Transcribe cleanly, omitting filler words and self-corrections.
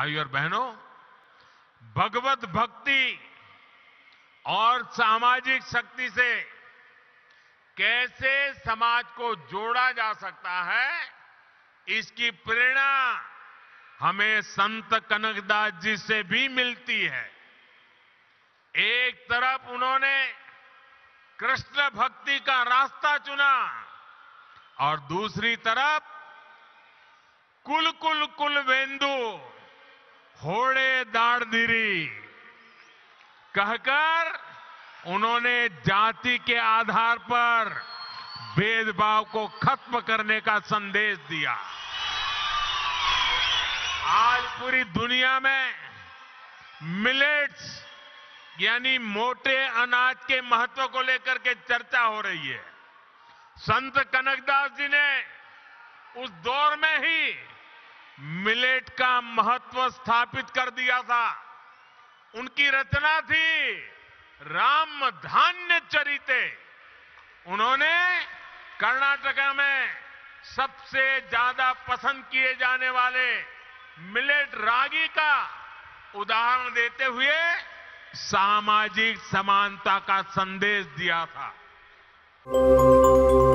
भाइयों और बहनों, भगवत भक्ति और सामाजिक शक्ति से कैसे समाज को जोड़ा जा सकता है, इसकी प्रेरणा हमें संत कनकदास जी से भी मिलती है। एक तरफ उन्होंने कृष्ण भक्ति का रास्ता चुना और दूसरी तरफ कुल कुल कुल वेंदु होड़े दाड़दिरी कहकर उन्होंने जाति के आधार पर भेदभाव को खत्म करने का संदेश दिया। आज पूरी दुनिया में मिलेट्स यानी मोटे अनाज के महत्व को लेकर के चर्चा हो रही है। संत कनकदास जी ने उस दौर में ही मिलेट का महत्व स्थापित कर दिया था। उनकी रचना थी राम धान्य चरिते। उन्होंने कर्नाटक में सबसे ज्यादा पसंद किए जाने वाले मिलेट रागी का उदाहरण देते हुए सामाजिक समानता का संदेश दिया था।